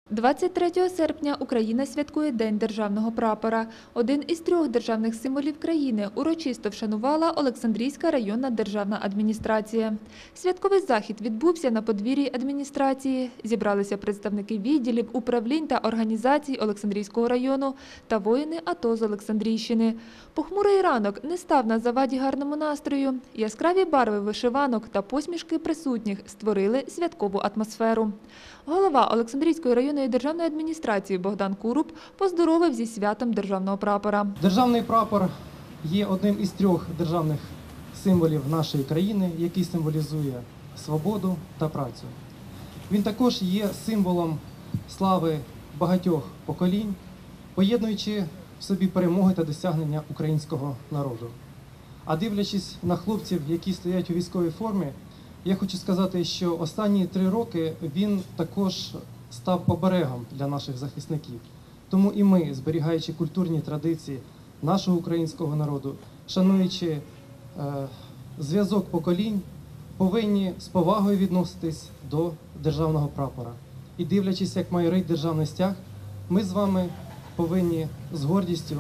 23 серпня Україна святкує День державного прапора. Один із 3 державних символів країни урочисто вшанувала Олександрійська районна державна адміністрація. Святковий захід відбувся на подвір'ї адміністрації. Зібралися представники відділів, управлінь та організацій Олександрійського району та воїни АТО з Олександрійщини. Похмурий ранок не став на заваді гарному настрою. Яскраві барви вишиванок та посмішки присутніх створили святкову атмосферу. Голова Олександрійської районної державної адміністрації Богдан Куруб поздоровив зі святом державного прапора. Державний прапор є одним із 3 державних символів нашої країни, який символізує свободу та працю. Він також є символом слави багатьох поколінь, поєднуючи в собі перемоги та досягнення українського народу. А дивлячись на хлопців, які стоять у військовій формі, я хочу сказати, що останні 3 роки він також став оберегом для наших захисників. Тому і ми, зберігаючи культурні традиції нашого українського народу, шануючи зв'язок поколінь, повинні з повагою відноситись до державного прапора. І дивлячись, як майорить державний стяг, ми з вами повинні з гордістю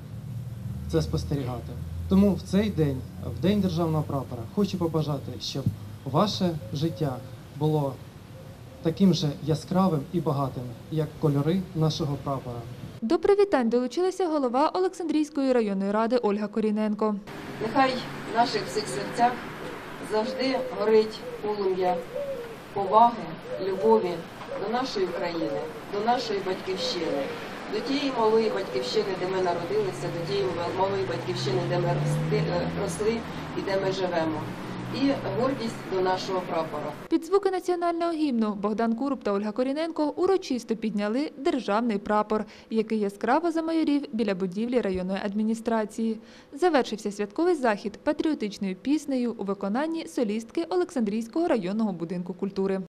це спостерігати. Тому в цей день, в День державного прапора, хочу побажати, щоб ваше життя було таким же яскравим і багатим, як кольори нашого прапора. До привітань долучилася голова Олександрійської районної ради Ольга Коріненко. Нехай в наших всіх серцях завжди горить полум'я поваги, любові до нашої країни, до нашої батьківщини, до тієї малої батьківщини, де ми народилися, до тієї малої батьківщини, де ми росли і де ми живемо. І гордість до нашого прапора. Під звуки національного гімну Богдан Куруб та Ольга Коріненко урочисто підняли державний прапор, який яскраво замайорів біля будівлі районної адміністрації. Завершився святковий захід патріотичною піснею у виконанні солістки Олександрійського районного будинку культури.